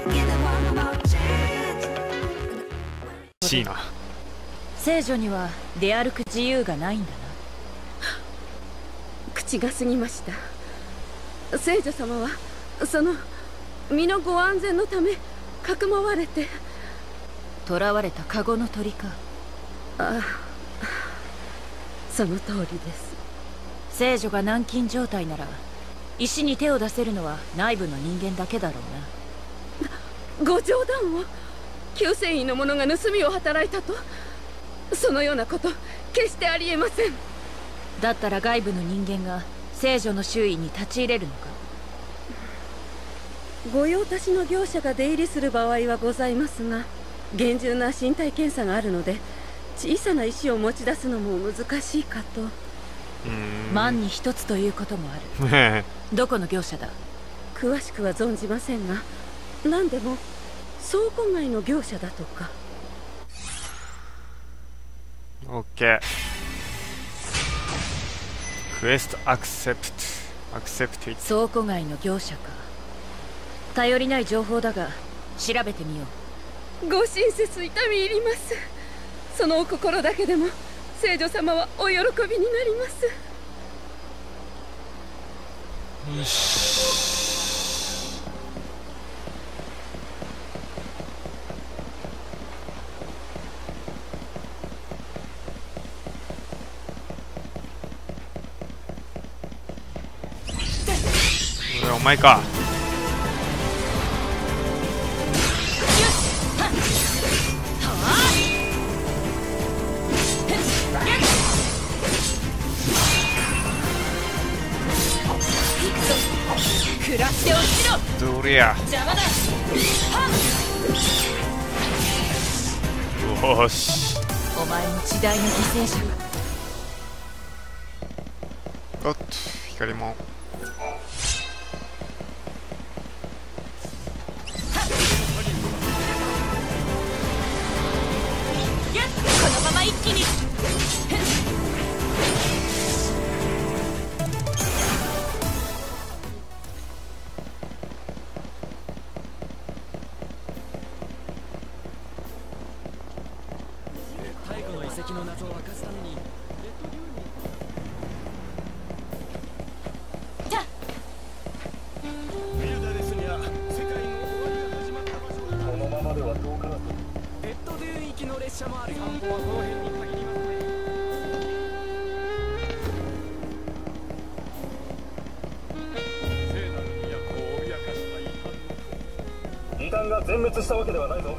しいな。 聖女には出歩く自由がないんだな。 口が過ぎました。聖女様はその身のご安全のためかくまわれて。 囚われたカゴの鳥か。 ああ、その通りです。 聖女が軟禁状態なら石に手を出せるのは内部の人間だけだろうな。ご冗談を。救世医の者が盗みを働いたと。そのようなこと決してありえません。 だったら外部の人間が聖女の周囲に立ち入れるのか。 御用達の業者が出入りする場合はございますが、厳重な身体検査があるので小さな石を持ち出すのも難しいかと。 万に一つということもある。どこの業者だ。 詳しくは存じませんが、何でも倉庫街の業者だとか。 オッケー。クエストアクセプト。 倉庫街の業者か。頼りない情報だが調べてみよう。ご親切痛み入ります。そのお心だけでも聖女様はお喜びになります。 よし。お前か。どれや。よし。 お前も時代の犠牲者か。 おっと、光も。 このまま一気に。 太古の遺跡の謎を明かすためにビルダレスには世界の終わりが始まった場所だ。このままでは遠からずレッドデューン行きの列車もある。散歩はこの辺に限りますね。聖なる都を脅かした異端が全滅したわけではないぞ。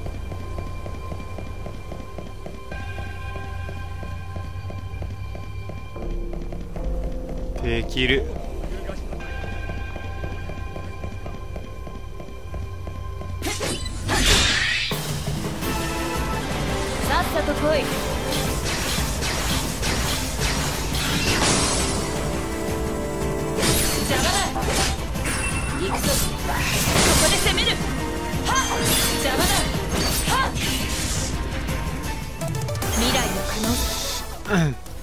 できる。 さっさと来い。邪魔だ。行くぞ。ここで攻める。はっ。邪魔だ。はっ。未来の可能性。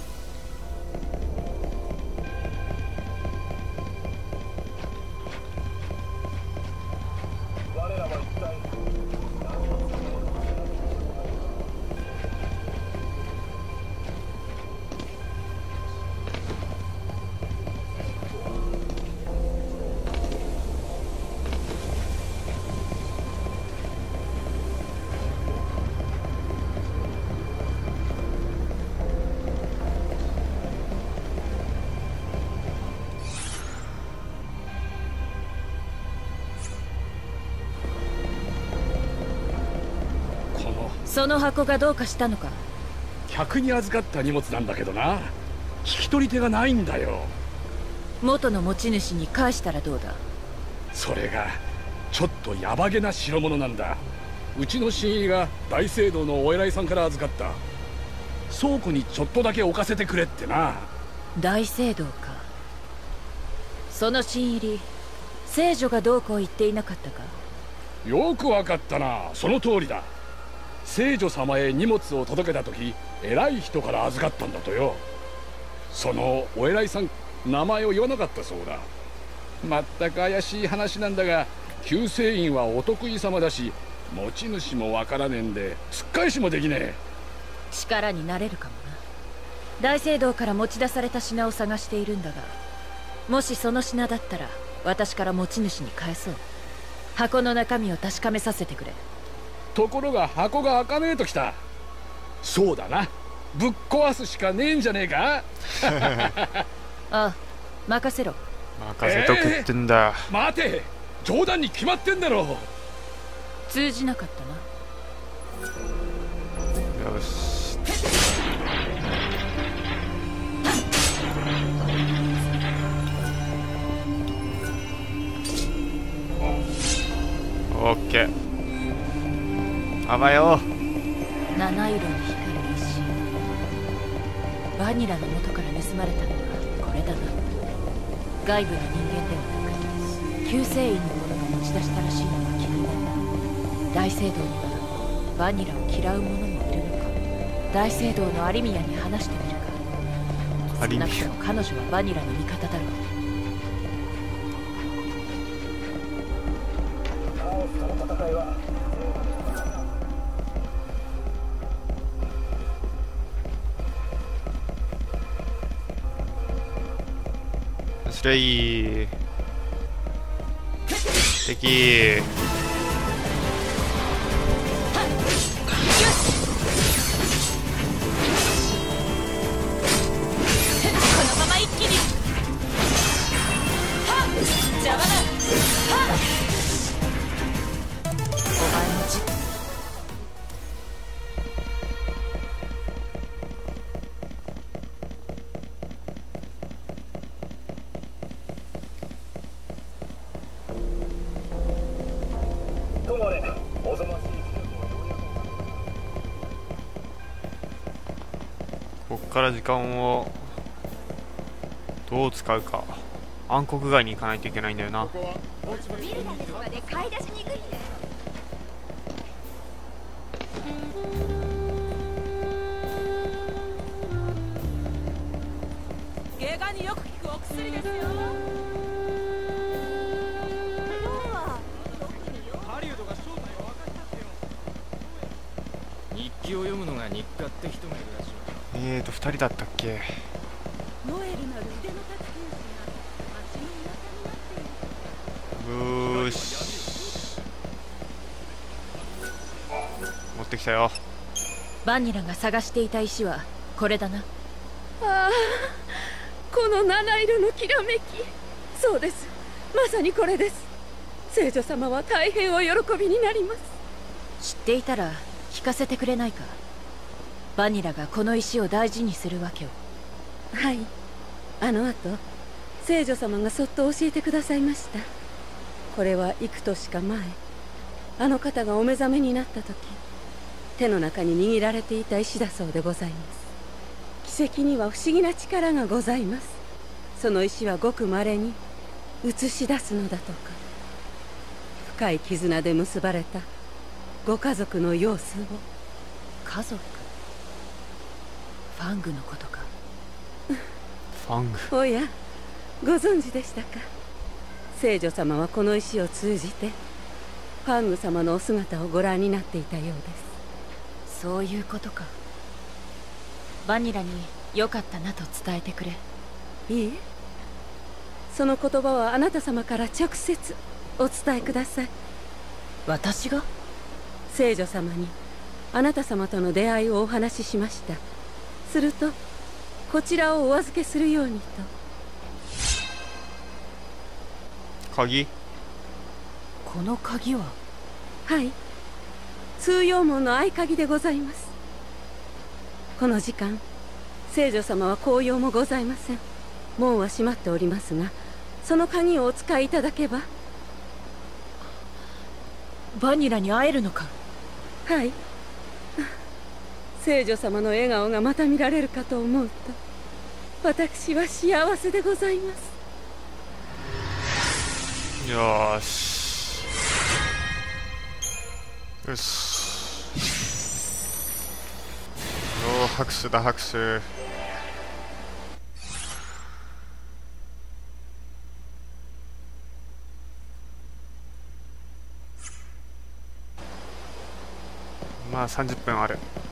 その箱がどうかしたのか。 客に預かった荷物なんだけどな、引き取り手がないんだよ。 元の持ち主に返したらどうだ。 それがちょっとヤバげな代物なんだ。うちの新入が大聖堂のお偉いさんから預かった。倉庫にちょっとだけ置かせてくれってな。 大聖堂か。その新入り聖女がどうこう言っていなかったか。 よくわかったな。その通りだ。聖女様へ荷物を届けた時、偉い人から預かったんだとよ。そのお偉いさん、名前を言わなかったそうだ。まったく怪しい話なんだが、 救世院はお得意様だし、持ち主もわからねえんで突っ返しもできねえ。 力になれるかもな。大聖堂から持ち出された品を探しているんだが、もしその品だったら私から持ち主に返そう。箱の中身を確かめさせてくれ。 ところが箱が開かねえときた。そうだな、ぶっ壊すしかねえんじゃねえか。 ああ、任せろ。 任せとくってんだ。 待て、冗談に決まってんだろ。 通じなかったな。 よし。オッケー。あばよ。 七色に光る石。バニラの元から盗まれたのはこれだな。外部の人間ではなく救世院の者が持ち出したらしいのは気になった。大聖堂にはバニラを嫌う者もいるのか。大聖堂のアリミヤに話してみるか。少なくとも彼女はバニラの味方だろう。 スレイ敵。こっから時間をどう使うか。暗黒街に行かないといけないんだよな。 ビルダネスまで買い出しに行くって。 怪我によく効くお薬ですよ。 今日はハリウッドが正体を明かしたってよ。 日記を読むのが日課って人がいるらしい。 2人だったっけ。 ノエルなる腕の立つ剣士が町の田舎になっている。 よーし、持ってきたよ。 バニラが探していた石はこれだな。 ああ、この七色のきらめき。そうです、まさにこれです。聖女様は大変お喜びになります。 知っていたら聞かせてくれないか。バニラがこの石を大事にするわけを。 はい、あの後聖女様がそっと教えてくださいました。これは幾年か前、あの方がお目覚めになった時、手の中に握られていた石だそうでございます。奇跡には不思議な力がございます。その石はごく稀に映し出すのだとか。深い絆で結ばれたご家族の様子を。 家族？ファングのことか。 ファング。 おや、ご存知でしたか。聖女様はこの石を通じてファング様のお姿をご覧になっていたようです。 そういうことか。バニラに良かったなと伝えてくれ。 いいえ、その言葉はあなた様から直接お伝えください。 私が？ 聖女様にあなた様との出会いをお話ししました。するとこちらをお預けするようにと。 鍵？ この鍵は？ はい、通用門の合鍵でございます。この時間聖女様は紅葉もございません。門は閉まっておりますが、その鍵をお使いいただけば。 バニラに会えるのか？ はい。聖女様の笑顔がまた見られるかと思うと、私は幸せでございます。 よーし。よし。おー、拍手だ拍手。 まあ30分ある。